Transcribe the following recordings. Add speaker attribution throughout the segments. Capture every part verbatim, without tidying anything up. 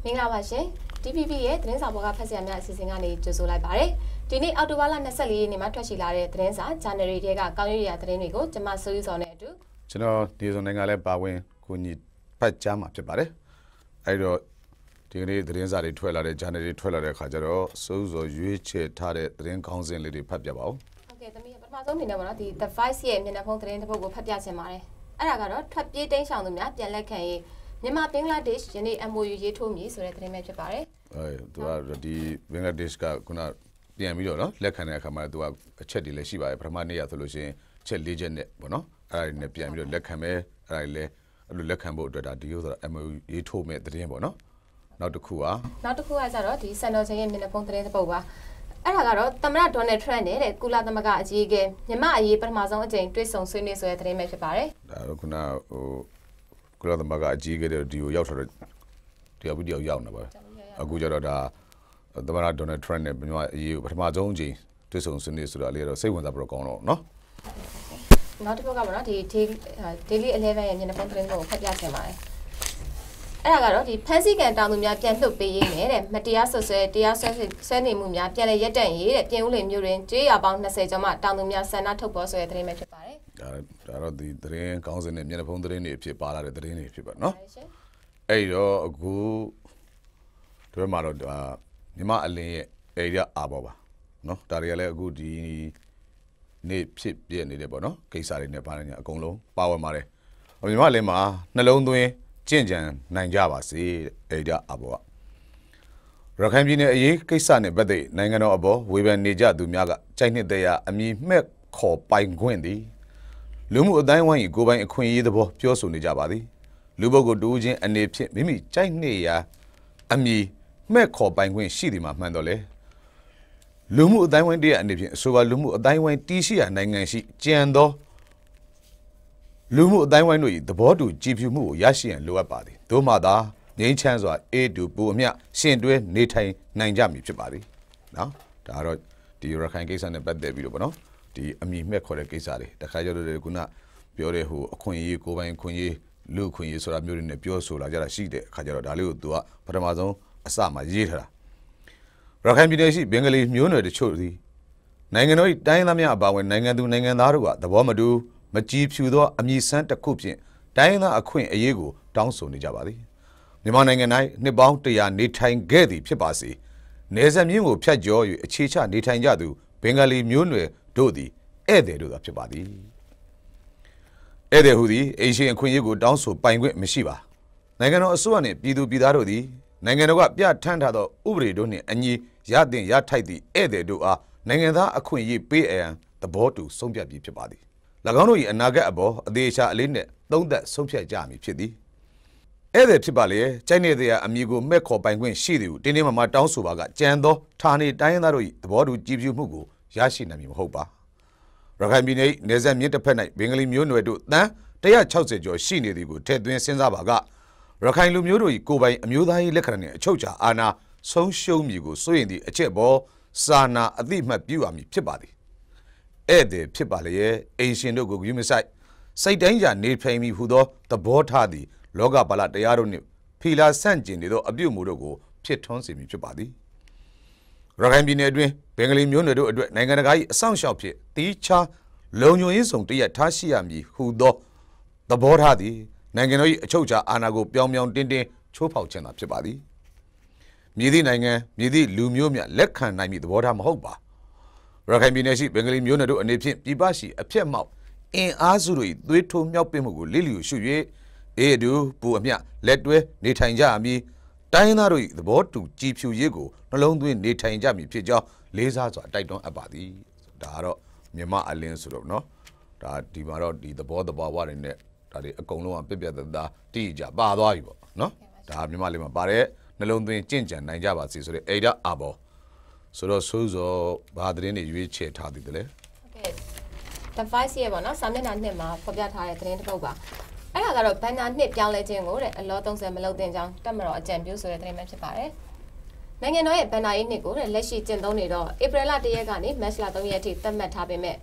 Speaker 1: မင်္ဂလာပါရှင် D P P ရဲ့သတင်းစာပေါ်ကဖတ်ဆရာများအစီအစဉ်ကနေကြိုဆိုလိုက်ပါတယ်ဒီနေ့အောက်တိုဘာလ၂၄ရက်နေ့မှာထွက်ရှိလာတဲ့သတင်းစာ January တွေကကောင်းရွေးရသတင်းတွေကိုကျွန်မဆိုယူဆောင်တဲ့အတူ
Speaker 2: ကျွန်တော်ဒီစုံနိုင်ငံလည်းပါဝင်ကိုညီဖတ်ကြားမှာဖြစ်ပါတယ်အဲ့တော့ဒီကနေ့သတင်းစာတွေထွက်လာတဲ့ January ထွက်လာတဲ့အခါကျတော့စိုးစောရွေးချယ်ထားတဲ့သတင်းခေါင်းစဉ်လေးတွေဖတ်ပြပါဦး
Speaker 1: ဟုတ်ကဲ့သမီးပထမဆုံးအနေနဲ့ပေါ့နော်ဒီ The Voice ရဲ့မျက်နှာဖုံးသတင်းတစ်ပုဒ်ကိုဖတ်ပြချင်ပါတယ်အဲ့ဒါကတော့ထွက်ပြေးတိမ်းရှောင်သူများပြန်လက်ခံရေးမြန်မာဘင်္ဂလားဒေ့ရှ်ယနေ့ M O U ရေးထိုးမည်ဆိုတဲ့သတင်းပဲဖြစ်ပါတယ်
Speaker 2: အဲသူကဒီဘင်္ဂလားဒေ့ရှ်ကခုနပြန်ပြီးတော့နော်လက်ခံတဲ့အခါမှာသူကအချက်တွေလည်းရှိပါတယ်ပထမနေ့ရဆိုလို့ရှိရင်ချက်၄ချက်နဲ့ပေါ့နော်အဲ့ဒါတွေနဲ့ပြန်ပြီးတော့လက်ခံမယ်အဲ့ဒါတွေလည်းအဲ့လိုလက်ခံဖို့အတွက်ဒါဒီလိုဆိုတော့ M O U ရေးထိုးမဲ့သတင်းပေါ့နော်နောက်တစ်ခုက
Speaker 1: နောက်တစ်ခုကကျတော့ဒီစန်တော်ချင်းရဲ့မျက်နှာဖုံးသတင်းတစ်ပုဒ်ပါအဲ့ဒါကတော့သမ္မတဒေါ်နယ်ထရန့်နဲ့တဲ့ကုလသမဂ္ဂအကြီးအကဲမြန်မာအရေးပထမဆုံးအကြိမ်တွေ့ဆုံဆွေးနွေးဆိုတဲ့သတင်းပဲဖြစ်ပါတယ်
Speaker 2: ဒါတော့ခုနဟိုကုလသမဂ္ဂအကြီးအကဲတွေဒီကိုရောက်ထားတော့တရားပြီးတယောက်ရောက်နေပါအခုကျတော့ဒါသမ္မတဒေါ်နယ်ထရန့်နဲ့မြန်မာအရေးပထမဆုံးအကြိမ်တွေ့ဆုံဆွေးနွေးဆိုတာလေးတော့စိတ်ဝင်စားပြီးတော့ကောင်းတော့နော်
Speaker 1: နောက်တစ်ခုကပေါ့နော်ဒီ Daily အလဲဗန်ရဲ့မျက်နှာဖုံးသတင်းကိုဖတ်ပြချင်ပါတယ်အဲ့ဒါကတော့ဒီဖန်စီကန်တောင်သူများပြန်လှုပ်ပေးရင်းနဲ့တဲ့မတရားဆွဆွဲတရားဆွဲဆွဲနေမှုများပြန်လည်ရပ်တန့်ရေးတဲ့ပြင်ဦးလွင်မြို့တွင်ကျေးရွာပေါင်း၂၀ကျော်မှတောင်သူများဆန္ဒထုတ်ပေါ်ဆိုတဲ့သတင်းပဲဖြစ်ပါတယ်
Speaker 2: ဒါဒါတော့ဒီသတင်းကောင်းစင်နဲ့မျက်နှာဖုံးသတင်းတွေအဖြစ်ပါလာတဲ့သတင်းတွေဖြစ်ပါနော်အဲ့တော့အခုဒီဘက်မှာတော့မြန်မာအလင်းရဲ့အေရီယာအာဘောပါနော်ဒါတွေကလည်းအခုဒီနေ့ဖြစ်ပြနေတယ်ပေါ့နော်ကိစ္စတွေနဲ့ပါနေကြအကုန်လုံးပါဝင်ပါတယ်မြန်မာအလင်းမှာနှလုံးသွင်းကျင့်ကြံနိုင်ကြပါစေအေဒါအဘောရခိုင်ပြည်နယ်အရေးကိစ္စနဲ့ပတ်သက်နိုင်ငံတော်အပေါ်ဝေဖန်နေကြသူများကကြိုက်နှစ်တဲ့အအမည်မှတ်ခေါ်ပိုင်ခွင့်သည်လူမှုအတိုင်းဝိုင်းကိုယ်ပိုင်အခွင့်အရေးသဘောပြောဆိုနေကြပါသည်လူပုဂ္ဂိုလ်တူချင်းအနေဖြင့်မိမိကြိုက်နှစ်ရာအမည်မှတ်ခေါ်ပိုင်ခွင့်ရှိသည်မှာမှန်တော့လေလူမှုအတိုင်းဝိုင်းတည်းအနေဖြင့်အဆိုပါလူမှုအတိုင်းဝိုင်းတီးရှိရာနိုင်ငံရှိကြံသောလူမှုအတိုင်းဝိုင်းတို့၏သဘောတူကြည်ဖြူမှုကိုရရှိရန်လိုအပ်ပါသည်သို့မှသာငြိမ်းချမ်းစွာအေးတူပူအမျှရှင်တွဲနေထိုင်နိုင်ကြမည်ဖြစ်ပါသည်နော်ဒါကတော့ဒီရခိုင်ကိစ္စနဲ့ပတ်သက်ပြီးတော့ဗောနော်ဒီအမည်မဲ့ခေါ်တဲ့ကိစ္စတွေတခါကျတော့ခုနပြောတဲ့ဟိုအခွင့်အရေးကိုယ်ပိုင်အခွင့်အရေးလူအခွင့်အရေးဆိုတာမျိုးတွေနဲ့ပြောဆိုလာကြတာရှိတဲ့အခါကျတော့ဒါလေးကိုသူကပထမဆုံးအစမှာရေးထားတာရခိုင်ပြည်နယ်ရှိဘင်္ဂလီမျိုးနွယ်တချို့သည်နိုင်ငံတော်၏တိုင်းသားများအပါအဝင်နိုင်ငံသူနိုင်ငံသားတို့ကသဘောမတူမကြည်ဖြူသောအမည်စမ်းတစ်ခုဖြင့်တိုင်းသားအခွင့်အရေးကိုတောင်းဆိုနေကြပါသည်မြန်မာနိုင်ငံ၌နှစ်ပေါင်းတရာနေထိုင်ခဲ့သည်ဖြစ်ပါစေနယ်စပ်မြင့်ကိုဖြတ်ကျော်၍အခြေချနေထိုင်ကြသူဘင်္ဂလီမျိုးနွယ်တို့သည်ဧည့်သည်တို့သာဖြစ်ပါသည်ဧည့်သည်ဟူသည်အေရှင်အခွင့်အရေးကိုတောင်းဆိုပိုင်ခွင့်မရှိပါနိုင်ငံတော်အစိုးရနှင့်ပြည်သူပြည်သားတို့သည်နိုင်ငံတော်ကပြဋ္ဌာန်းထားသောဥပဒေတို့နှင့်အညီရသင့်ရထိုက်သည့်ဧည့်သည်တို့အားနိုင်ငံသားအခွင့်အရေးပေးအပ်ရန်သဘောတူဆုံးဖြတ်ပြီးဖြစ်ပါသည်၎င်းတို့၏အနာဂတ်အပေါ်အသေးချာအလေးနဲ့သုံးသက်ဆုံးဖြတ်ကြမည်ဖြစ်သည်ဧည့်သည်ဖြစ်ပါလေကြိုက်နေတဲ့အမည်ကိုမဲ့ခေါ်ပိုင်ခွင့်ရှိသည်ဟုတင်းတင်းမာမာတောင်းဆိုပါကကြံသောဌာနေတိုင်းသားတို့၏သဘောတူကြည်ဖြူမှုကိုရရှိနိုင်မည်မဟုတ်ပါရခိုင်ပြည်နယ်နယ်စပ်မြစ်တစ်ဖက်၌ဘင်္ဂလီမျိုးနွယ်တို့တန်း၁၆၀ကျော်ရှိနေသည်ကိုထည့်သွင်းစဉ်းစားပါကရခိုင်လူမျိုးတို့၏ကိုယ်ပိုင်အမျိုးသားရေးလက္ခဏာနှင့်အချုပ်အခြာအာဏာဆုံးရှုံးမည်ကိုစိုးရိမ်သည့်အချက်ပေါ်စာနာအသိမှတ်ပြုရမည်ဖြစ်ပါသည်ဧည့်သည်ဖြစ်ပါလေအိမ်ရှင်တို့ကိုဂရုမစိုက်စိတ်တိုင်းကြနေထိုင်မိဟူသောသဘောထားသည်လောကပါလတရားတို့နှင့်ဖီလာဆန့်ကျင်နေသောအပြုအမူတို့ကိုဖြစ်ထွန်းစေမည်ဖြစ်ပါသည်ရခိုင်ပြည်နယ်အတွင်းဘင်္ဂလီမျိုးနွယ်တို့အတွက်နိုင်ငံတကာ၏အဆောင်အရှောက်ဖြင့်တီးခြားလုံခြုံရေးဆောင်တရက်ထားရှိရမည်ဟူသောသဘောထားသည်နိုင်ငံတော်၏အချုပ်အခြာအာဏာကိုပြောင်းပြောင်းတင်းတင်းချိုးဖောက်ခြင်းသာဖြစ်ပါသည်မြည်သည့်နိုင်ငံမြည်သည့်လူမျိုးများလက်ခံနိုင်မည့်သဘောထားမဟုတ်ပါရခိုင်ပြည်နယ်ရှိဘင်္ဂလီမျိုးနွယ်တို့အနေဖြင့်ပြည်ပရှိအဖြစ်မောက်အင်အားစုတို့၏သွေးထိုးမြောက်ပင့်မှုကိုလိလျူရှု၍အေးတူပူအမျှလက်တွဲနေထိုင်ကြမည်တိုင်းသားတို့၏သဘောတူကြည်ဖြူရေးကိုနှလုံးသွင်းနေထိုင်ကြမည်ဖြစ်ကြောင်းလေးစားစွာတိုက်တွန်းအပ်ပါသည်ဒါကတော့မြန်မာအလင်းဆိုတော့နော်ဒါဒီမှာတော့ဒီသဘောတဘာဝတွေနဲ့ဒါတွေအကုန်လုံးကပြပြသားသားတိကျပါသွားပြီပေါ့နော်ဒါမြန်မာလေးမှာပါတဲ့နှလုံးသွင်းကြင့်ကြံနိုင်ကြပါစေဆိုတဲ့အေဒါအဘောဆိုတော့ဆိုးစောဘာသတင်းတွေရွေးချယ်ထားသည်တလဲ
Speaker 1: ဟုတ်ကဲ့ The Voice ရဲ့ပေါ့နော်စာမျက်နှာနှစ်မှာဖော်ပြထားတဲ့သတင်းတစ်ပုဒ်ပါအဲ့ဒါကတော့ဘန်နာနှစ်ပြောင်းလဲခြင်းကိုတဲ့အလောသုံးဆယ်မလုပ်သင့်ကြောင်းတက်မတော်အကြံပြုဆိုတဲ့သတင်းပဲဖြစ်ပါတယ်နိုင်ငံတော်ရဲ့ဘန်နာရေးနှစ်ကိုတဲ့လက်ရှိကျင့်သုံးနေတော့ဧပြီလ၁ရက်ကနေမတ်လ၃ရက်ထိသတ်မှတ်ထားပေမဲ့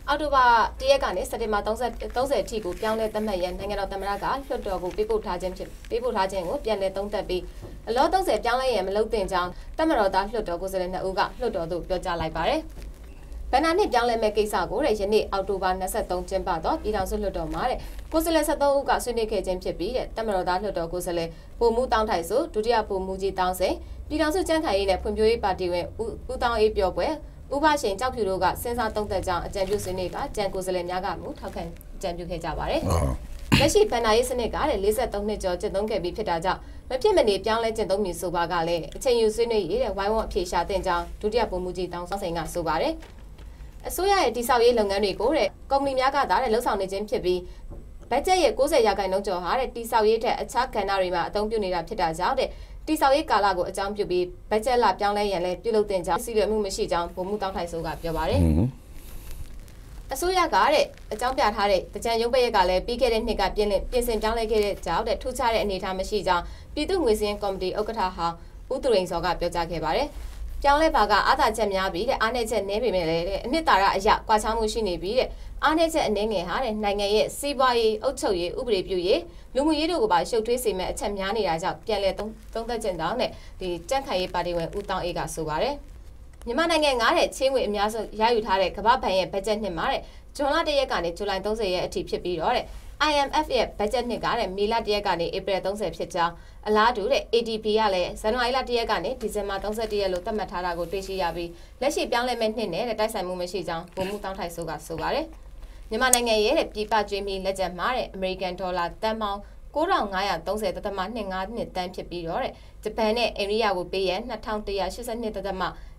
Speaker 1: အော်တိုဘာတရက်ကနေစက်တင်ဘာ30 30အထိကိုပြောင်းလဲသတ်မှတ်ရန်နိုင်ငံတော်သမ္မတကလွှတ်တော်ကိုပေးပို့ထားခြင်းဖြစ်ပေးပို့ထားခြင်းကိုပြန်လည်သုံးသပ်ပြီးအလော30ပြောင်းလဲရန်မလုပ်သင့်ကြောင်းသမ္မတော်သားလွှတ်တော်ကိုယ်စားလှယ်နှစ်ဦးကလွှတ်တော်သို့ပြောကြားလိုက်ပါတယ်။ဗန္နာနှစ်ပြောင်းလဲမဲ့ကိစ္စကိုတဲ့ယနေ့အောက်တိုဘာ23ကျင်းပတော့ပြည်ထောင်စုလွှတ်တော်မှာတဲ့ကိုယ်စားလှယ်73ဦးကဆွေးနွေးခဲ့ခြင်းဖြစ်ပြီးတဲ့သမ္မတော်သားလွှတ်တော်ကိုယ်စားလှယ်ပုံမှုတောင်းထိုက်ဆိုဒုတိယပုံမှုကြီးတောင်းစိန်ပြည်ထောင်စုကြံ့ခိုင်ရေးနဲ့ဖွံ့ဖြိုးရေးပါတီဝင်ဦးတောင်းအေးပြောပွဲဥပရှင်ကြောက်ဖြူတို့ကစဉ်းစားသုံးသပ်ကြောင်းအကြံပြုဆွေးနွေးကကြံကိုယ်စားလှယ်များကမူထောက်ခံအကြံပြုခဲ့ကြပါတယ်။လက်ရှိဗန္နာရေးစနစ်ကတဲ့43နှစ်ကျော်ကျင့်သုံးခဲ့ပြီးဖြစ်တာကြောင့်မဖြစ်မနေပြောင်းလဲကျင့်သုံးမည်ဆိုပါကလည်းအချိန်ယူဆွေးနွေးရေးတဲ့ဝိုင်းဝန်းအဖြေရှာတင်ကြောင်းဒုတိယပုံမှုကြီးတောင်းဆိုင်ကဆိုပါတယ်။အစိုးရရဲ့တိစောက်ရေးလုပ်ငန်းတွေကိုတဲ့ကုမ္ပဏီများကသာတဲ့လှုပ်ဆောင်နေခြင်းဖြစ်ပြီးဘတ်ဂျက်ရဲ့90ရာခိုင်နှုန်းကျော်ဟာတဲ့တိစောက်ရေးထက်အခြားကဏ္ဍတွေမှာအသုံးပြုနေတာဖြစ်တာကြောင့်တဲ့တိစောက်ရေးကာလကိုအကြောင်းပြုပြီးဘတ်ဂျက်လပြောင်းလဲရန်လည်းပြုလုပ်တင်ကြောင်းစီလွယ်မှုမရှိကြောင်းဗိုလ်မှူးတောင်းထိုင်ဆိုကပြောပါတယ်အစိုးရကတဲ့အကြောင်းပြထားတဲ့တကြံရုံးပိတ်ရက်ကလည်းပြီးခဲ့တဲ့နှစ်ကပြင်ပြင်ဆင်ပြောင်းလဲခဲ့တဲ့ကြောင့်တဲ့ထူးခြားတဲ့အနေအထားမရှိကြောင်းပြည်သူ့ငွေစင်းကော်မတီဥက္ကဋ္ဌဟာဦးသူရိန်စောကပြောကြားခဲ့ပါတယ်ပြောင်းလဲပါကအာသာချက်များပြီးတဲ့အားနည်းချက်နည်းပေမဲ့လည်းတဲ့အနှစ်သာရအရကွာခြားမှုရှိနေပြီးတဲ့အားနည်းချက်အနေငယ်ဟာတဲ့နိုင်ငံရဲ့စီးပွားရေးအုပ်ချုပ်ရေးဥပဒေပြုရေးလူမှုရေးတို့ကိုပါရှုပ်ထွေးစေမဲ့အချက်များနေတာကြောင့်ပြန်လည်သုံးသုံးသက်ခြင်းတောင်းတဲ့ဒီကြန့်ခိုင်ရေးပါတီဝင်ဦးတောင်းအေးကဆိုပါတယ်မြန်မာနိုင်ငံကတဲ့ချင်းငွေအများဆုံးရယူထားတဲ့ကမ္ဘာဘဏ်ရဲ့ဘတ်ဂျက်နှစ်မှာတဲ့ဇွန်လတရက်ကနေဇူလိုင်30ရက်အထိဖြစ်ပြီးတော့တဲ့ I M F ရဲ့ဘတ်ဂျက်နှစ်ကတဲ့မေလတရက်ကနေဧပြီ30ဖြစ်ကြောင်းအလားတူတဲ့ A D B ကလည်းဇန်နဝါရီလတရက်ကနေဒီဇင်ဘာ31ရက်လို့သတ်မှတ်ထားတာကိုတွေ့ရှိရပြီးလက်ရှိပြောင်းလဲမဲ့နှစ်နဲ့တိုက်ဆိုင်မှုမရှိကြောင်းဗိုလ်မှူးတောင်းထိုက်ဆိုကဆိုပါတယ်မြန်မာနိုင်ငံရဲ့ပြည်ပကျွေးမီလက်ကျန်မှာတဲ့အမေရိကန်ဒေါ်လာတန်ပေါင်း9530.25နှစ်တန်းဖြစ်ပြီးတော့တဲ့ဂျပန်နဲ့အိန္ဒိယကိုပေးရန်2182.412တ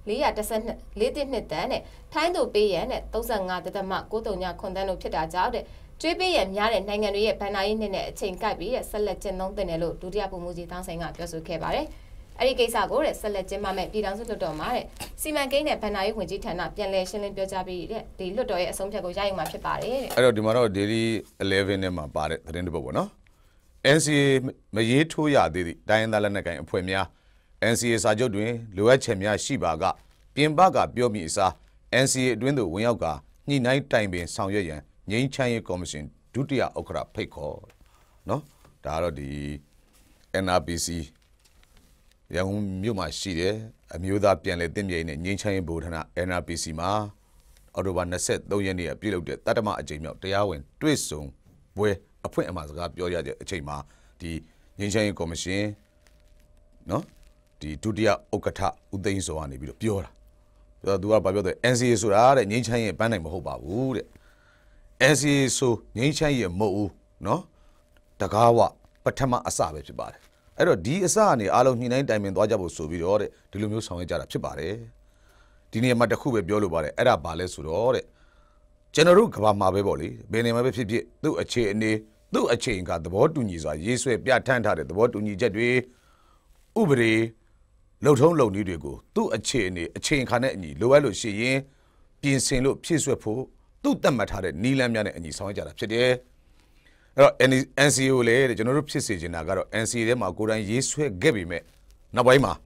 Speaker 1: န်းနဲ့ထိုင်းတို့ပေးရန်နဲ့35.939တန်းတို့ဖြစ်တာကြောင့်တဲ့ကျွေးပေးရများတဲ့နိုင်ငံတွေရဲ့ဗန်နာရေးနှစ်နဲ့အချိန်ကိုက်ပြီးတဲ့ဆက်လက်ကျင့်သုံးတင်တယ်လို့ဒုတိယပုံမှုကြီးတောင်းဆိုင်ကပြောဆိုခဲ့ပါတယ်။အဲ့ဒီကိစ္စကိုတဲ့ဆက်လက်ကျင်းပမဲ့ပြည်ထောင်စုလွှတ်တော်မှာတဲ့စီမံကိန်းနဲ့ဗန်နာရေးဝန်ကြီးဌာနပြန်လည်ရှင်းလင်းပြောကြားပြီးတဲ့ဒီလွှတ်တော်ရဲ့အဆုံးဖြတ်ကိုရယူမှာဖြစ်ပါတယ်တဲ့။
Speaker 2: အဲ့တော့ဒီမှာတော့ Daily elevenနဲ့မှာပါတဲ့သတင်းတစ်ပုဒ်ပေါ့နော်။ N C A မရေးထိုးရသေးသည့်တိုင်းရင်းသားလက်နက်ကိုင်အဖွဲ့များ N C A စာချုပ်တွင်လိုအပ်ချက်များရှိပါကပြင်ပကပြောမိအစား N C A အတွင်းသို့ဝင်ရောက်ကညှိနှိုင်းတိုင်ပင်ဆောင်ရွက်ရန်ငြိမ်းချမ်းရေးကော်မရှင်ဒုတိယဥက္ကဋ္ဌဖိတ်ခေါ်နော်ဒါကတော့ဒီ N R P C ရန်ကုန်မြို့မှာရှိတယ်အမျိုးသားပြန်လည်တည်မြဲနဲ့ငြိမ်းချမ်းရေးဗဟိုဌာန N R P C မှာအော်တိုဘာ23ရက်နေ့ကပြုလုပ်တဲ့တတ္တမအကြိမ်မြောက်တရားဝင်တွေ့ဆုံပွဲအဖွင့်အမှာစကားပြောရတဲ့အချိန်မှာဒီငြိမ်းချမ်းရေးကော်မရှင်နော်ဒီဒုတိယဥက္ကဋ္ဌဦးသိန်းစောကနေပြီးတော့ပြောတာပြောသူကဘာပြောတယ် N C A ဆိုတာတဲ့ငြိမ်းချမ်းရေးပန်းနိုင်မဟုတ်ပါဘူးတဲ့ N C A ဆိုငြိမ်းချမ်းရေးမဟုတ်ဘူးနော်တကားဝပထမအစပဲဖြစ်ပါတယ်အဲ့တော့ဒီအစကနေအားလုံးညှိနှိုင်းတိုင်ပင်သွားကြဖို့ဆိုပြီးတော့တဲ့ဒီလိုမျိုးဆောင်ရွက်ကြတာဖြစ်ပါတယ်ဒီနေရာမှာတစ်ခုပဲပြောလို့ပါတယ်အဲ့ဒါဘာလဲဆိုတော့တဲ့ကျွန်တော်တို့ကဘာမှာပဲပေါ့လေဘယ်နေမှာပဲဖြစ်ဖြစ်သူ့အခြေအနေသူ့အချိန်ကသဘောတူညီစွာရေးဆွဲပြဋ္ဌာန်းထားတဲ့သဘောတူညီချက်တွေဥပဒေလုံထုံးလုံနည်းတွေကိုသူ့အခြေအနေအချိန်ခါနဲ့အညီလိုအပ်လို့ရှိရင်ပြင်ဆင်လို့ဖြည့်ဆွက်ဖို့သူ့တတ်မှတ်ထားတဲ့နီလန်းများနဲ့အညီဆောင်ရွက်ကြတာဖြစ်တယ်အဲ့တော့ N C A ကိုလည်းကျွန်တော်တို့ဖြစ်စေချင်တာကတော့ N C A ထဲမှာကိုယ်တိုင်ရေးဆွဲခဲ့ပေမဲ့နောက်ပိုင်းမှာ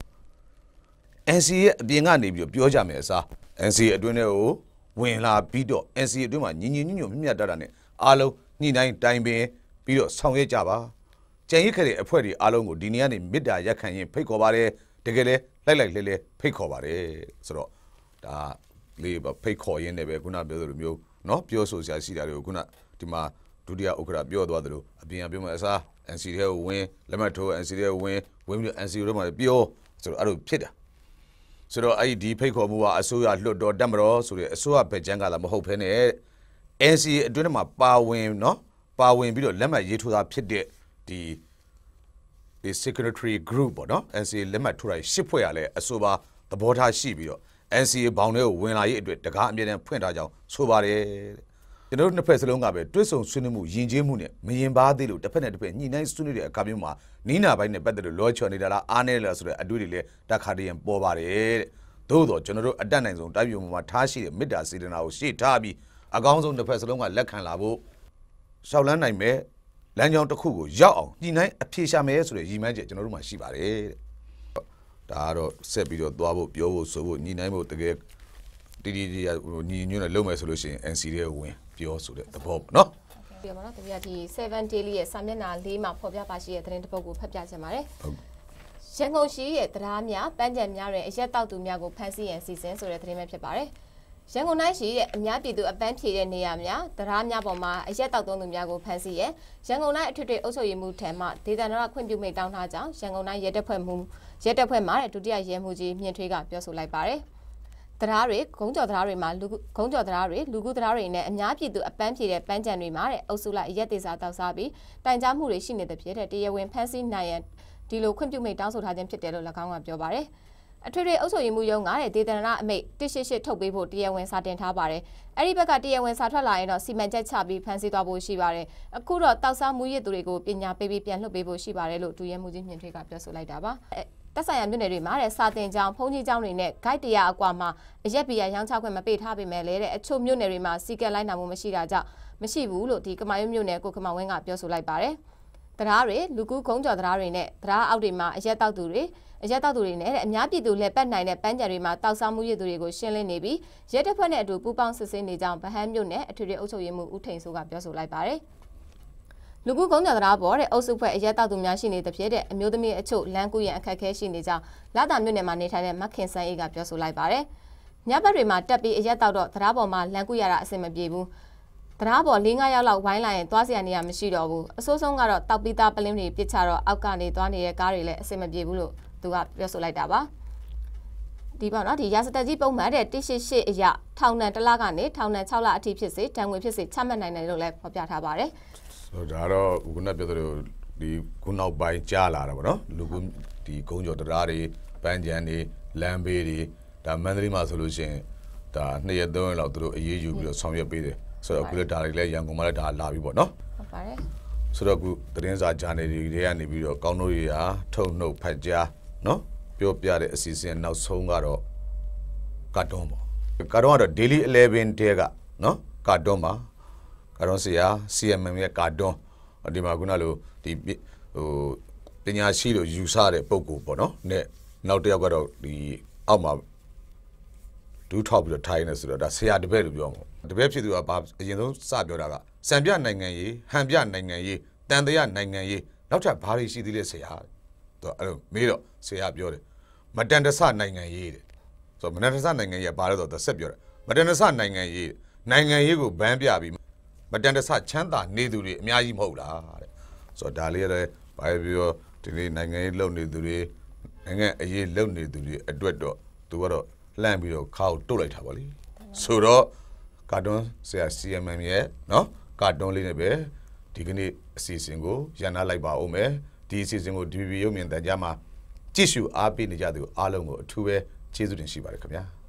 Speaker 2: N C A ရဲ့အပြင်ကနေပြီးတော့ပြောကြမယ်အစား N C A အတွင်းထဲကိုဝင်လာပြီးတော့ N C A အတွင်းမှာညီညီညွတ်ညွတ်မြတ်မြတ်တတ်တာနဲ့အားလုံးညှိနှိုင်းတိုင်ပင်ပြီးတော့ဆောင်ရွက်ကြပါကြံရစ်ခဲ့တဲ့အဖွဲ့တွေအားလုံးကိုဒီနေ့ကနေမေတ္တာရက်ခံရင်ဖိတ်ခေါ်ပါတယ်တကယ်လဲလိုက်လိုက်လဲလဲဖိတ်ခေါ်ပါတယ်ဆိုတော့ဒါလေးပဲဖိတ်ခေါ်ရင်းနဲ့ပဲခုနပြောသလိုမျိုးเนาะပြောဆိုစရာရှိတာတွေကိုခုနဒီမှာဒုတိယဥက္ကဋ္ဌပြောသွားသလိုအပြင်ကပြောမှအစား N C A ကိုဝင်လက်မှတ်ထိုး N C A ကိုဝင်ဝင်ပြီး N C A တို့မှာပြောဆိုတော့အဲ့လိုဖြစ်တာဆိုတော့အဲ့ဒီဖိတ်ခေါ်မှုကအစိုးရလွှတ်တော်တက်မတော်ဆိုတဲ့အစိုးရဘက်ကျန်းကလာမဟုတ်ဘဲနဲ့ N C A အတွင်းမှာပါဝင်เนาะပါဝင်ပြီးတော့လက်မှတ်ရေးထိုးတာဖြစ်တဲ့ဒီဒီ secretary group ပေါ့နော် N C A လက်မှတ်ထိုးတာရှစ်ဖွဲ့ရလဲအဆိုပါသဘောထားရှိပြီးတော့ N C A ဘောင်တွေကိုဝင်လာရေးအတွက်တကားအမြဲတမ်းဖွင့်ထားကြောင်းဆိုပါတယ်ကျွန်တော်တို့နှစ်ဖက်စလုံးကပဲတွစ်ဆုံဆွေးနွေးမှုယဉ်ကျေးမှုနဲ့မရင်ပါသေးလို့တစ်ဖက်နဲ့တစ်ဖက်ညှိနှိုင်းဆွေးနွေးတဲ့အခါမျိုးမှာနီးနာပိုင်းနဲ့ပတ်သက်လို့လောချော်နေတာလားအားနေလားဆိုတဲ့အတွေ့တွေလည်းတခါတည်းပေါ်ပါတယ်တဲ့သို့တော့ကျွန်တော်တို့အတက်နိုင်ဆုံးတိုက်ပြုံမှာထားရှိတဲ့မေတ္တာစေတနာကိုရှေ့ထားပြီးအကောင်းဆုံးတစ်ဖက်စလုံးကလက်ခံလာဖို့ရှောက်လန်းနိုင်မဲ့လမ်းကြောင်းတစ်ခုကိုရောက်အောင်ညှိနှိုင်းအဖြေရှာမယ်ဆိုတဲ့ရည်မှန်းချက်ကျွန်တော်တို့မှာရှိပါတယ်တဲ့ဒါကတော့ဆက်ပြီးတော့သွားဖို့ပြောဖို့ဆိုဖို့ညှိနှိုင်းဖို့တကယ်တီတီကြီးညီညွတ်နဲ့လုံးမယ်ဆိုလို့ရှိရင် N C ရဲ့ဝင်ပြောဆိုတဲ့သဘောပေါ့နော်
Speaker 1: ဒီမှာနော်တကယ်ဒီ seven daily ရဲ့စာမျက်နှာလေးမှာဖော်ပြပါရှိတဲ့သတင်းတစ်ပုဒ်ကိုဖတ်ပြချင်ပါတယ်ရန်ကုန်ရှိရဲ့တရားများပန်းချံများတွင်အရက်တောက်သူများကိုဖမ်းဆီးရန်စီစဉ်ဆိုတဲ့သတင်းပဲဖြစ်ပါတယ်ရန်ကုန်တိုင်းရှိရဲ့အများပြည်သူအပန်းဖြေတဲ့နေရာများတရားများပေါ်မှာအရက်တောက်သုံးသူများကိုဖမ်းဆီးရန်ရန်ကုန်တိုင်းအထွေထွေအုပ်ချုပ်ရေးမှူးထံမှဒေသနာခွင့်ပြုမိန့်တောင်းထားကြောင်းရန်ကုန်တိုင်းရဲတပ်ဖွဲ့မှူးရဲတပ်ဖွဲ့မှဒုတိယရဲမှူးကြီးမြင့်ထွေးကပြောဆိုလိုက်ပါတယ်တရားတွေဂုံးကြော်တရားတွေမှာလူဂုံးကြော်တရားတွေလူကူတရားတွေနဲ့အများပြည်သူအပန်းဖြေတဲ့ပန်းချံတွေမှာတဲ့အုပ်စုလိုက်အရက်သေးစားတောက်စားပြီးတိုင်ကြားမှုတွေရှိနေတဲ့ဖြစ်တဲ့တရားဝင်ဖမ်းဆီးနိုင်ရန်ဒီလိုခွင့်ပြုမိန့်တောင်းဆိုထားခြင်းဖြစ်တယ်လို့၎င်းကပြောပါတယ်အထွေထွေအုပ်ချုပ်ရေးမှူးရုံးကတဲ့ဒေသနာအမိန့်တစ်ရှစ်ရှစ်ထုတ်ပေးဖို့တရားဝင်စာတင်ထားပါတယ်အဲ့ဒီဘက်ကတရားဝင်စာထွက်လာရင်တော့စီမံချက်ချပြီးဖမ်းဆီးသွားဖို့ရှိပါတယ်အခုတော့တောက်စားမှုရစ်သူတွေကိုပညာပေးပြီးပြန်လွှတ်ပေးဖို့ရှိပါတယ်လို့ဒုရဲမှူးကြီးမြင့်ထွေးကပြောဆိုလိုက်တာပါတက်ဆိုင်ရာမြို့နယ်တွေမှာတဲ့စာတင်ကြောင်းဖုန်းကြီးကြောင်းတွေနဲ့ guide တရားအကွာမှာအရက်ဘီယာရောင်းချခွင့်မပေးထားပေမဲ့လည်းတဲ့အချို့မြို့နယ်တွေမှာစီကက်လိုက်နိုင်မှုမရှိတာကြောင့်မရှိဘူးလို့ဒီကမာရွတ်မြို့နယ်ကိုကမာဝင်းကပြောဆိုလိုက်ပါတယ်တရားတွေလူကူးခုံးကျော်တရားတွေနဲ့တရားအောက်တွေမှာအရက်တောက်သူတွေအရက်တောက်သူတွေနဲ့အများပြည်သူလက်ပတ်နိုင်တဲ့ပန်းကြံတွေမှာတောက်စားမှုရည်သူတွေကိုရှင်းလင်းနေပြီးရဲတပ်ဖွဲ့နဲ့အတူပူးပေါင်းစစ်ဆေးနေကြောင်းဗဟန်းမြို့နယ်အထွေထွေအုပ်ချုပ်ရေးမှူးဦးထိန်စိုးကပြောဆိုလိုက်ပါတယ်လူကူးကုန်းကျော်တရားပေါ်တဲ့အုပ်စုဖွဲ့အရက်တောက်သူများရှိနေတဲ့ဖြစ်တဲ့အမျိုးသမီးအချို့လမ်းကူးရန်အခက်အခဲရှိနေကြောင်းလာတာမြို့နယ်မှာနေထိုင်တဲ့မခင်ဆန်းအေးကပြောဆိုလိုက်ပါတယ်ညဘက်တွေမှာတက်ပြီးအရက်တောက်တော့တရားပေါ်မှာလမ်းကူးရတာအဆင်မပြေဘူးတရားပေါ်၄-၅ရောက်လောက်ဝိုင်းလာရင်သွားစရာနေရာမရှိတော့ဘူးအဆိုးဆုံးကတော့တောက်ပီးသားပလင်းတွေပစ်ချတော့အောက်ကနေသွားနေတဲ့ကားတွေလည်းအဆင်မပြေဘူးလို့သူကပြောဆိုလိုက်တာပါဒီပေါ့နော်ဒီရာဇသက်ကြီးပုံမှန်တဲ့တစ်ရှစ်ရှစ်အရာထောင်ဒဏ်တစ်လကနေထောင်ဒဏ်၆လအထိဖြစ်စေဒဏ်ငွေဖြစ်စေချမှတ်နိုင်တယ်လို့လည်းဖော်ပြထားပါတယ်
Speaker 2: ဆိုတော့ဒါတော့ခုနပြောသလိုဒီခုနောက်ပိုင်းကြားလာတာပေါ့နော်လူကူဒီကုန်းကျော်တရားတွေပန်းချံတွေလမ်းဘေးတွေဒါမန္တလေးမှာဆိုလို့ရှိရင်ဒါနှစ်ရက်သုံးရက်လောက်သူတို့အေးအေးယူပြီးတော့ဆောင်ရွက်ပေးတယ်ဆိုတော့အခုလည်းဒါတွေလည်းရန်ကုန်မှာလည်းဒါလာပြီပေါ့နော်
Speaker 1: ဟုတ်ပါတယ်
Speaker 2: ဆိုတော့အခုသတင်းစာဂျာနယ်တွေတွေကနေပြီးတော့ကောင်းတို့ရဟာထုတ်နှုတ်ဖတ်ကြားနော်ပြောပြတဲ့အစီအစဉ်နောက်ဆုံးကတော့ကာတွန်းပေါ့ကာတွန်းကတော့ daily eleven တဲကနော်ကာတွန်းပါကာတွန်းဆရာ C M M ရဲ့ကာတွန်းဒီမှာခုနလိုဒီဟိုပညာရှိလို့ယူဆတဲ့ပုံကိုပေါ့နော်နဲ့နောက်တစ်ယောက်ကတော့ဒီအောက်မှာဒူးထောက်ပြီးတော့ထိုင်းနေဆိုတော့ဒါဆရာတပည့်လို့ပြောမှာတပည့်ဖြစ်သူကဘာအရင်ဆုံးစပြောတာကစံပြနိုင်ငံရေးဟန်ပြနိုင်ငံရေးတန်တရားနိုင်ငံရေးနောက်ထပ်ဘာတွေရှိသေးလဲဆရာသူအဲ့လိုမေးတော့ဆရာပြောတယ်မတန်တဆနိုင်ငံရေးတဲ့ဆိုတော့မတန်တဆနိုင်ငံရေးကဘာလဲဆိုတော့ဆက်ပြောတယ်မတန်တဆနိုင်ငံရေးနိုင်ငံရေးကိုဘန်းပြပြီးမတန်တဆချမ်းသာနေသူတွေအများကြီးမဟုတ်လားတဲ့ဆိုတော့ဒါလေးလည်းဘာပြောဒီနေ့နိုင်ငံရေးလုပ်နေသူတွေနိုင်ငံအရေးလုပ်နေသူတွေအတွက်တော့သူကတော့လှမ်းပြီးတော့ခါကိုတုတ်လိုက်တာပေါ့လေဆိုတော့ကာတွန်းဆရာ C M M ရဲ့နော်ကာတွန်းလေးနဲ့ပဲဒီကနေ့အစီအစဉ်ကိုရန်နာလိုက်ပါဦးမယ်ဒီအစီအစဉ်ကို D V B ရုပ်မြင်သံကြားမှာကြည့်ရှုအားပေးနေကြသူအားလုံးကိုအထူးပဲကျေးဇူးတင်ရှိပါတယ်ခင်ဗျာ